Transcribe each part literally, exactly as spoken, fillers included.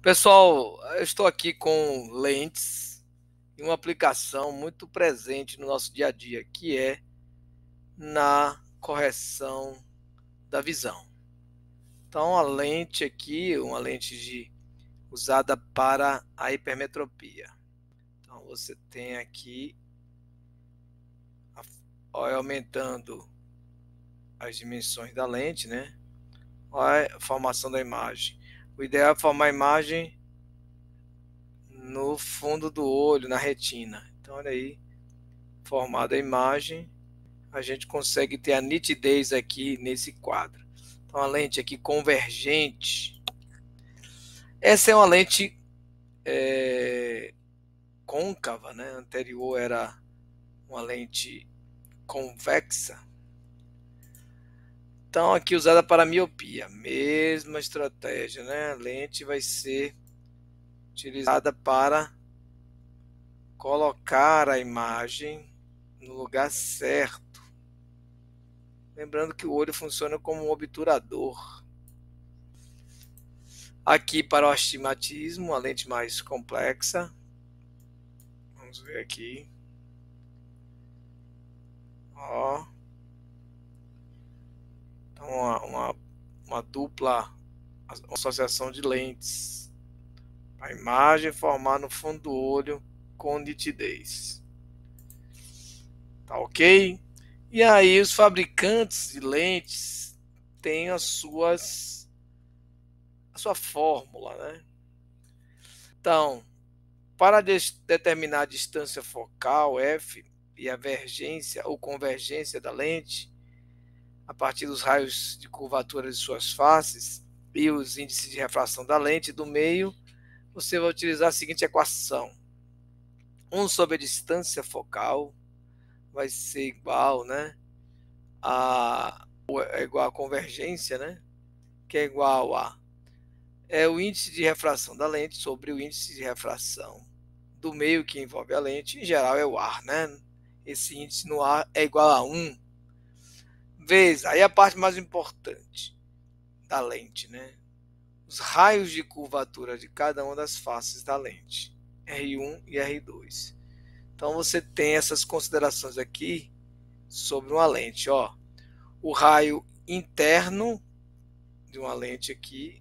Pessoal, eu estou aqui com lentes e uma aplicação muito presente no nosso dia a dia, que é na correção da visão. Então, a lente aqui, uma lente de, usada para a hipermetropia. Então, você tem aqui, olha, aumentando as dimensões da lente, né? Olha a formação da imagem. O ideal é formar a imagem no fundo do olho, na retina. Então, olha aí, formada a imagem, a gente consegue ter a nitidez aqui nesse quadro. Então, a lente aqui convergente. Essa é uma lente é, côncava, né? A anterior era uma lente convexa. Então, aqui usada para miopia, mesma estratégia, né? A lente vai ser utilizada para colocar a imagem no lugar certo. Lembrando que o olho funciona como um obturador. Aqui para o astigmatismo, a lente mais complexa. Vamos ver aqui. Ó. Então, uma, uma, uma dupla associação de lentes. A imagem formar no fundo do olho com nitidez. Tá ok? E aí os fabricantes de lentes têm as suas a sua fórmula, né? Então, para determinar a distância focal f e a vergência ou convergência da lente, a partir dos raios de curvatura de suas faces e os índices de refração da lente do meio, você vai utilizar a seguinte equação: um sobre a distância focal vai ser igual, né, a é igual a convergência, né, que é igual a é o índice de refração da lente sobre o índice de refração do meio que envolve a lente, em geral é o ar, né? Esse índice no ar é igual a um vezes, aí a parte mais importante da lente, né? Os raios de curvatura de cada uma das faces da lente, R um e R dois. Então você tem essas considerações aqui sobre uma lente, ó. O raio interno de uma lente aqui,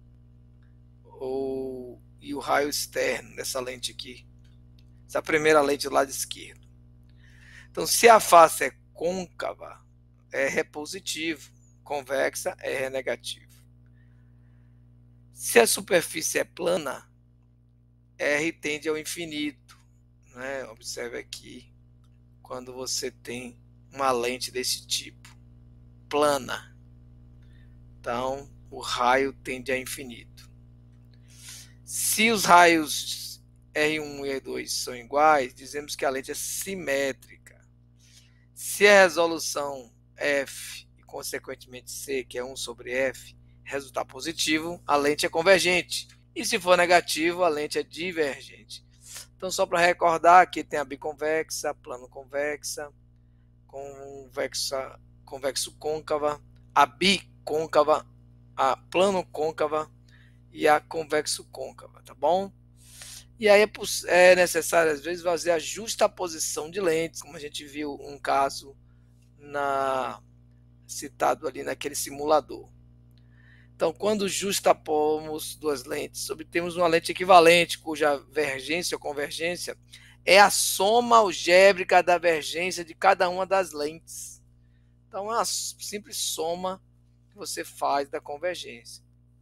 ou, e o raio externo dessa lente aqui. Essa primeira lente do lado esquerdo. Então, se a face é côncava, R é positivo, convexa, R é negativo. Se a superfície é plana, R tende ao infinito, né? Observe aqui, quando você tem uma lente desse tipo, plana. Então, o raio tende a infinito. Se os raios R um e R dois são iguais, dizemos que a lente é simétrica. Se a resolução F e, consequentemente, C, que é um sobre F, resultar positivo, a lente é convergente. E se for negativo, a lente é divergente. Então, só para recordar, aqui tem a biconvexa, plano convexa, convexa, convexo côncava, a bicôncava, a plano côncava e a convexo côncava, tá bom? E aí é, é necessário, às vezes, fazer a justaposição de lentes, como a gente viu um caso na, citado ali naquele simulador. Então, quando justapomos duas lentes, obtemos uma lente equivalente, cuja vergência ou convergência é a soma algébrica da vergência de cada uma das lentes. Então, é uma simples soma que você faz da convergência.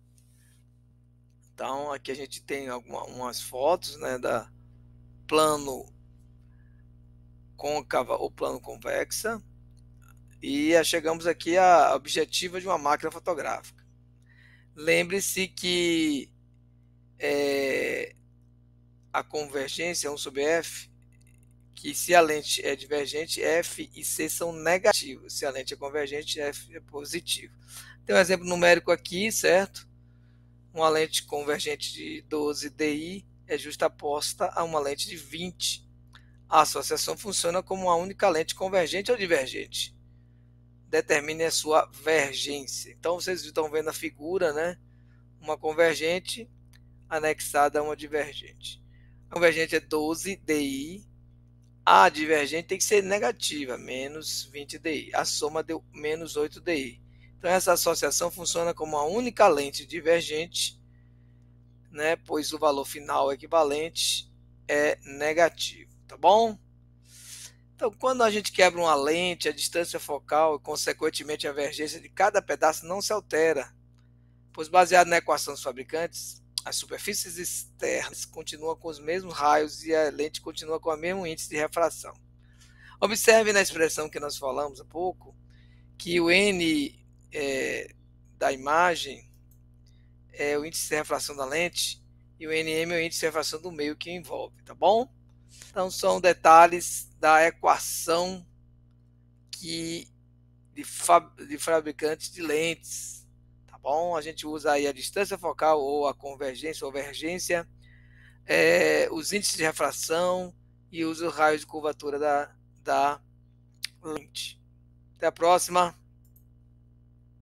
Então, aqui a gente tem algumas fotos, né, da plano côncava ou plano convexa, e chegamos aqui à objetiva de uma máquina fotográfica. Lembre-se que é, a convergência é um sobre F, que se a lente é divergente, F e C são negativos. Se a lente é convergente, F é positivo. Tem um exemplo numérico aqui, certo? Uma lente convergente de doze D I é justaposta a uma lente de vinte. A associação funciona como uma única lente convergente ou divergente. Determine a sua vergência. Então, vocês estão vendo a figura, né? Uma convergente, anexada a uma divergente. A convergente é doze dI, a divergente tem que ser negativa, menos vinte dI. A soma deu menos oito dI. Então, essa associação funciona como uma única lente divergente, né, pois o valor final equivalente é negativo, tá bom? Então, quando a gente quebra uma lente, a distância focal e, consequentemente, a divergência de cada pedaço não se altera, pois, baseado na equação dos fabricantes, as superfícies externas continuam com os mesmos raios e a lente continua com o mesmo índice de refração. Observe na expressão que nós falamos há pouco, que o N é, da imagem é o índice de refração da lente e o N M é o índice de refração do meio que envolve, tá bom? Então, são detalhes da equação que, de, fab, de fabricantes de lentes, tá bom? A gente usa aí a distância focal ou a convergência ou divergência, é, os índices de refração e usa os raios de curvatura da, da lente. Até a próxima!